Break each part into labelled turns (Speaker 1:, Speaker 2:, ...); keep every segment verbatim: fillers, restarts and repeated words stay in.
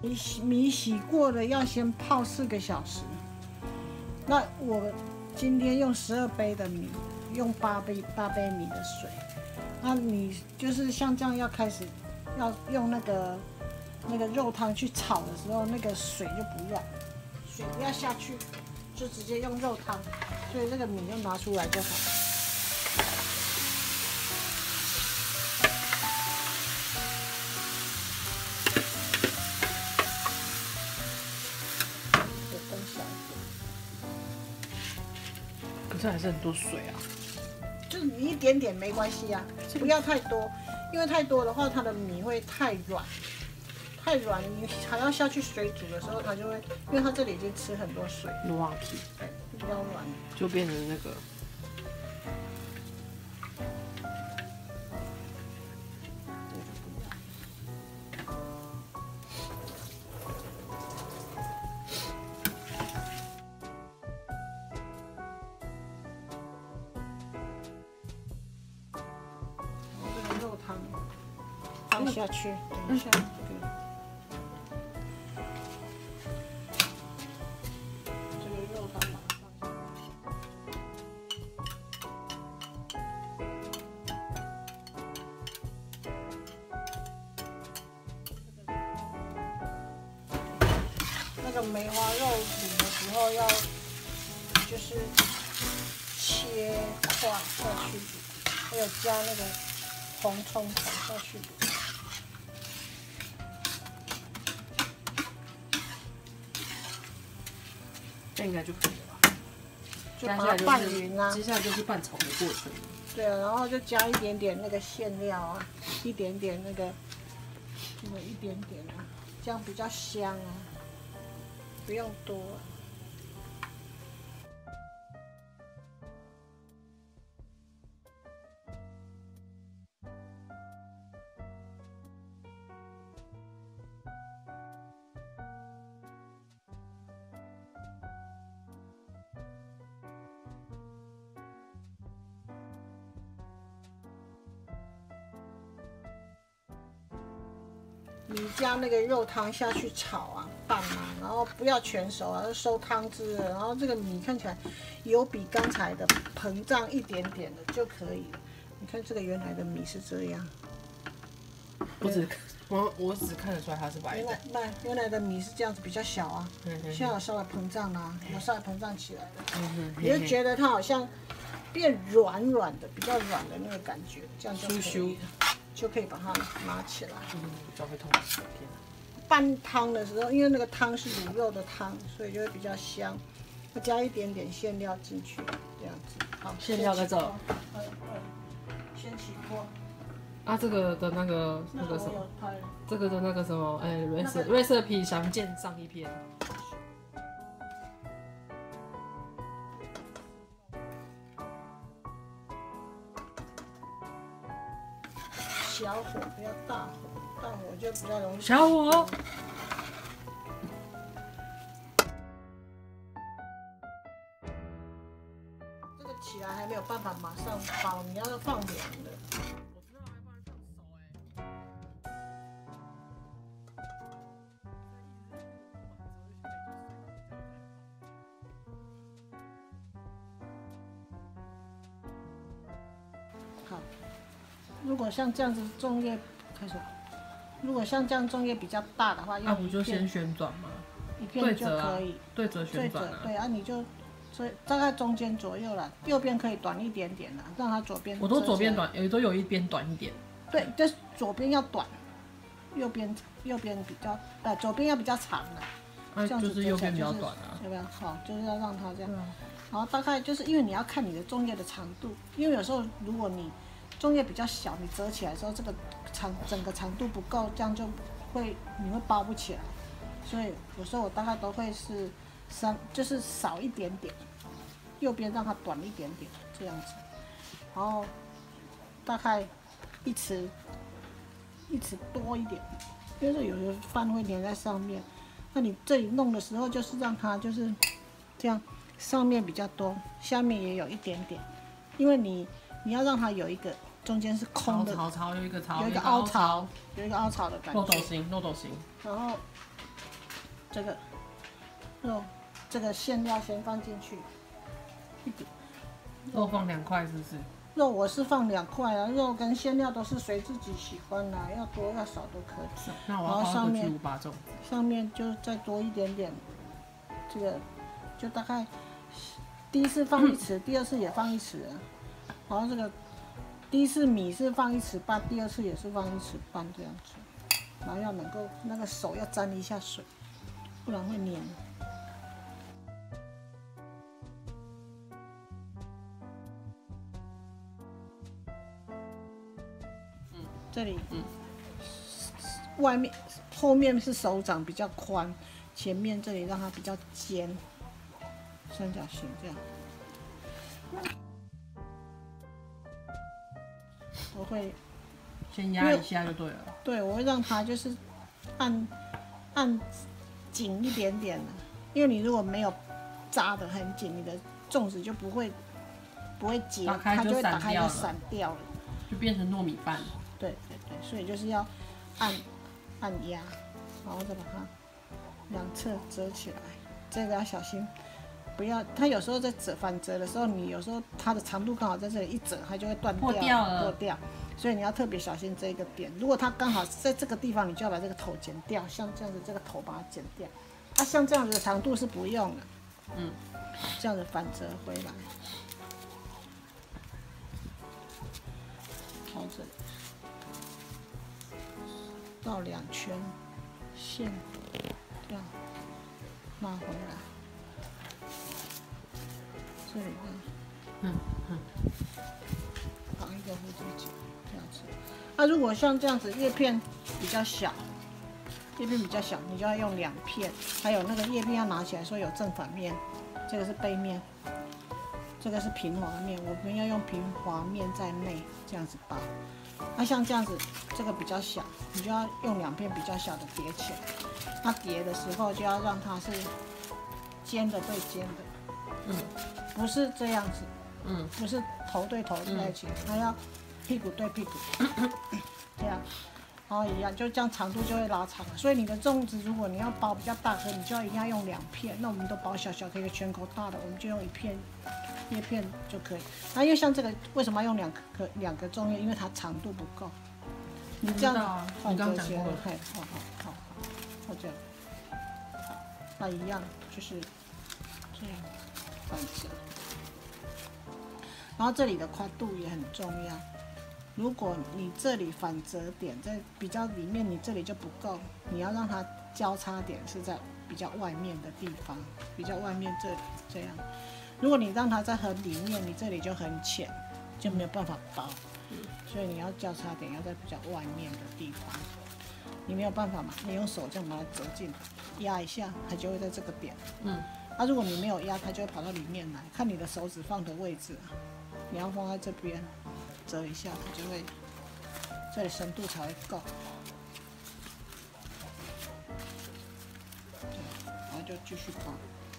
Speaker 1: 你洗米洗过了要先泡四个小时。那我今天用十二杯的米，用八杯八杯米的水。那你就是像这样要开始要用那个那个肉汤去炒的时候，那个水就不要，水不要下去，就直接用肉汤。所以这个米就拿出来就好。
Speaker 2: 这还是很多水啊，
Speaker 1: 就是你一点点没关系啊，不要太多，因为太多的话，它的米会太软，太软，你还要下去水煮的时候，它就会，因为它这里已经吃很多水，
Speaker 2: 软皮，
Speaker 1: 对，比较软，
Speaker 2: 就变成那个。
Speaker 1: 放下去，等一下。对，这个肉汤把它放。那个梅花肉卤的时候要就是切块下去卤，还有加那个红葱头下去卤。
Speaker 2: 这应该就可以了吧？
Speaker 1: 就把它拌匀啊。
Speaker 2: 接下来就是拌炒的过程。
Speaker 1: 对啊，然后就加一点点那个馅料啊，一点点那个，这个一点点啊，这样比较香啊，不用多啊。 你加那个肉汤下去炒啊，拌啊，然后不要全熟啊，收汤汁了。然后这个米看起来有比刚才的膨胀一点点的就可以了。你看这个原来的米是这样，
Speaker 2: 我只我我只看得出来它是白的。
Speaker 1: 原来那原来的米是这样子比较小啊，现在有稍微膨胀啦、啊，有稍微膨胀起来了，你就觉得它好像变软软的，比较软的那个感觉，这样就可以了。 就可以把它拿起来。
Speaker 2: 嗯，脚会痛。
Speaker 1: 拌汤的时候，因为那个汤是卤肉的汤，所以就会比较香。要加一点点馅料进去，这样子。好，
Speaker 2: 馅料在这。
Speaker 1: 嗯嗯。先起锅。
Speaker 2: 啊，这个的那个那个什么，这个的那个什么，哎，瑞士瑞士皮详见上一篇。
Speaker 1: 小火不要大火，大火就比较容易。
Speaker 2: 小火。
Speaker 1: 这个起来还没有办法马上包，你要放凉的。
Speaker 2: 我知道还不能放熟
Speaker 1: 哎。好。 如果像这样子粽叶开始，如果像这样粽叶比较大的话，
Speaker 2: 那不就先旋转吗？
Speaker 1: 一片就可以，
Speaker 2: 对折旋转啊。
Speaker 1: 对啊，你就所以大概中间左右啦，右边可以短一点点啦，让它左边。
Speaker 2: 我都左边短，有都有一边短一点。
Speaker 1: 对，就是左边要短，右边右边比较，呃，左边要比较长的。
Speaker 2: 那就是右边比较短啊。
Speaker 1: 对吧？好，就是要让它这样。然后大概就是因为你要看你的粽叶的长度，因为有时候如果你 粽叶比较小，你折起来的时候，这个长整个长度不够，这样就会你会包不起来。所以有时候我大概都会是三，就是少一点点，右边让它短一点点这样子，然后大概一匙一匙多一点，因为有的饭会粘在上面。那你这里弄的时候，就是让它就是这样，上面比较多，下面也有一点点，因为你你要让它有一个中间是空的，
Speaker 2: 槽槽有一个槽，
Speaker 1: 有一个凹槽，有一个凹槽的感觉。
Speaker 2: 漏斗形，漏斗形。
Speaker 1: 然后这个肉，这个馅料先放进去，一点。
Speaker 2: 肉放两块是不是？
Speaker 1: 肉我是放两块啊，肉跟馅料都是随自己喜欢啦，要多要少都可以。
Speaker 2: 那我要放个巨无霸粽。
Speaker 1: 上面就再多一点点，这个就大概第一次放一匙，第二次也放一匙啊。然后这个第一次米是放一匙半，第二次也是放一匙半这样子。然后要能够那个手要沾一下水，不然会黏。这里，嗯，外面后面是手掌比较宽，前面这里让它比较尖，三角形这样。我会
Speaker 2: 先压一下就对了。
Speaker 1: 对，我会让它就是按按紧一点点的，因为你如果没有扎得很紧，你的粽子就不会不会结，它就会打开就散掉了，
Speaker 2: 就变成糯米饭。
Speaker 1: 对对对，所以就是要按按压，然后再把它两侧折起来。这个要小心，不要它有时候在折反折的时候，你有时候它的长度刚好在这里一折，它就会断掉，
Speaker 2: 破掉了，
Speaker 1: 破掉。所以你要特别小心这个点。如果它刚好在这个地方，你就要把这个头剪掉，像这样子，这个头把它剪掉。啊，像这样子的长度是不用的，嗯，这样子反折回来，调整。绕两圈线，这样拉回来，这里呢，嗯嗯，绑一个蝴蝶结，这样子。那、啊、如果像这样子叶片比较小，叶片比较小，你就要用两片。还有那个叶片要拿起来，说有正反面，这个是背面，这个是平滑面，我们要用平滑面在内这样子包。那、啊、像这样子，这个比较小，你就要用两片比较小的叠起来。那叠的时候就要让它是尖的对尖的，嗯，不是这样子，嗯，不是头对头在一起，它、嗯、要屁股对屁股，这样，然后一样，就这样长度就会拉长了。所以你的粽子，如果你要包比较大颗，你就要一定要用两片。那我们都包小小颗，一个拳头大的，我们就用一片。叶片就可以。那因为像这个，为什么要用两颗两个粽叶？因为它长度不够。你这样子
Speaker 2: 放这些，
Speaker 1: 嘿，好好好好，好这样。好，那一样就是这样反折。然后这里的宽度也很重要。如果你这里反折点在比较里面，你这里就不够，你要让它交叉点是在比较外面的地方，比较外面这里这样。如果你让它在很里面，你这里就很浅，就没有办法包。所以你要交叉点要在比较外面的地方。你没有办法嘛？你用手这样把它折进来，压一下，它就会在这个点。嗯。那、啊、如果你没有压，它就会跑到里面来。看你的手指放的位置，你要放在这边，折一下，它就会这里深度才会够。然后就继续包。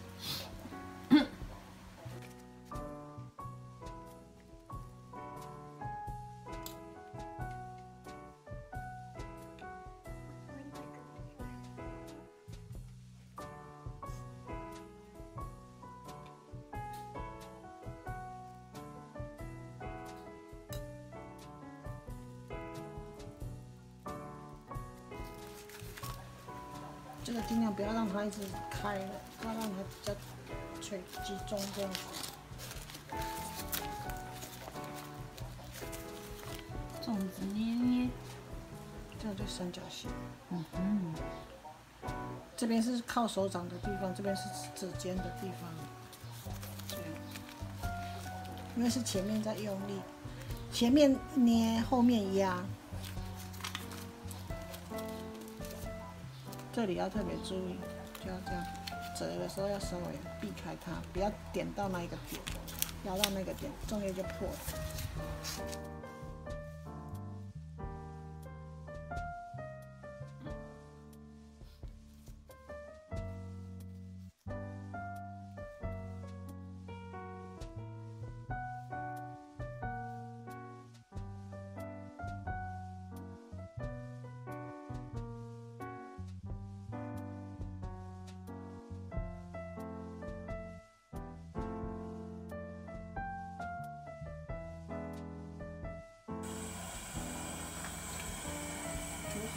Speaker 1: 这个尽量不要让它一直开了，要让它比较垂集中这样子。
Speaker 2: 粽子捏捏，
Speaker 1: 这样就三角形。嗯嗯。这边是靠手掌的地方，这边是指尖的地方。这样，因为是前面在用力，前面捏，后面压。这里要特别注意，就要这样折的时候要稍微避开它，不要点到那一个点，压到那个点，粽叶就破了。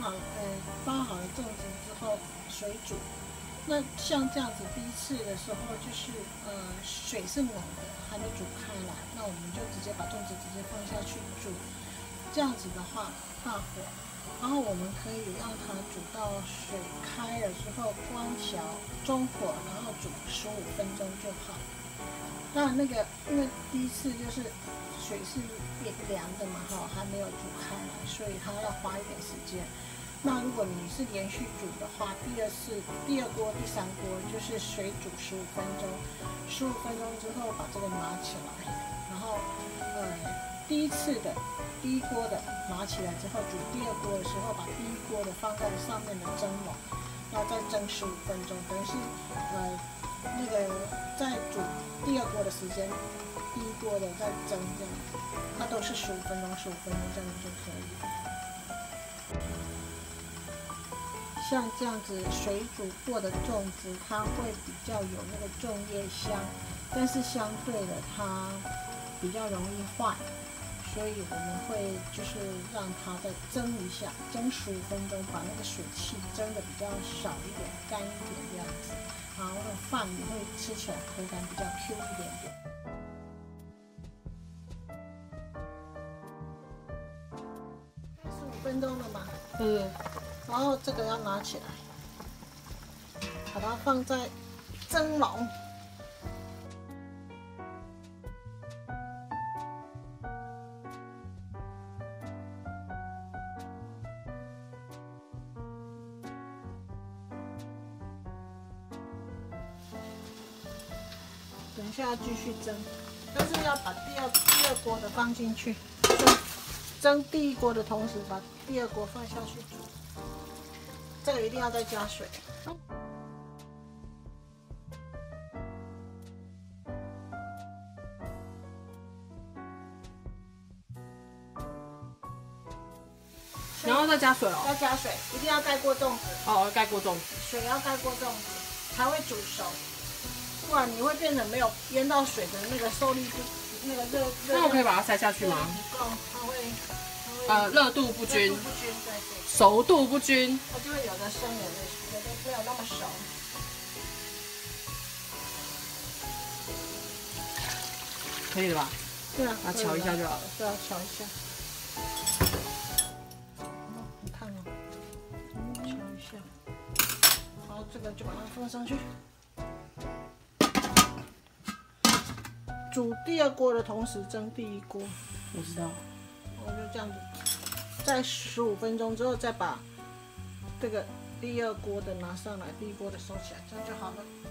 Speaker 1: 好，呃，包好了粽子之后水煮。那像这样子第一次的时候，就是呃水是冷的，还没煮开来，那我们就直接把粽子直接放下去煮。这样子的话，大火，然后我们可以让它煮到水开了之后关小中火，然后煮十五分钟就好。那那个因为第一次就是水是凉的嘛，哈，还没有煮开来，所以它要花一点时间。那如果你是连续煮的话，第二次、第二锅、第三锅就是水煮十五分钟，十五分钟之后把这个拿起来，然后呃第一次的第一锅的拿起来之后，煮第二锅的时候把第一锅的放在上面的蒸笼，然后再蒸十五分钟，等于是呃那个在煮第二锅的时间，第一锅的再蒸这样，它都是十五分钟、十五分钟这样就可以了。像这样子水煮过的粽子，它会比较有那个粽叶香，但是相对的它比较容易坏，所以我们会就是让它再蒸一下，蒸十五分钟，把那个水汽蒸的比较少一点，干一点这样子，然后那饭也会吃起来口感比较 Q 一点点。十五分钟了嘛？
Speaker 2: 嗯。
Speaker 1: 然后这个要拿起来，把它放在蒸笼。等一下要继续蒸，但是要把第二第二锅的放进去，蒸蒸第一锅的同时把第二锅放下去煮。这个一定要再加水。
Speaker 2: 然后再加水哦。
Speaker 1: 要加水，一定要盖过粽子。
Speaker 2: 哦，盖过粽子。
Speaker 1: 水要盖过粽子，才会煮熟。不然你会变成没有淹到水的那个受力不，那个热。
Speaker 2: 那我可以把它塞下去吗？
Speaker 1: 不够，它会。
Speaker 2: 呃，热度不均，
Speaker 1: 热度不均，对对，
Speaker 2: 熟度不均，
Speaker 1: 它就会有的生，有的有的没有那么熟。
Speaker 2: 可以了吧？
Speaker 1: 对啊，
Speaker 2: 把它瞧一下就好了。
Speaker 1: 对啊，瞧一下。哦，你看哦，瞧一下。好，这个就把它放上去。煮第二锅的同时蒸第一锅。
Speaker 2: 我知道。
Speaker 1: 我就这样子，在十五分钟之后再把这个第二锅的拿上来，第一锅的收起来，这样就好了。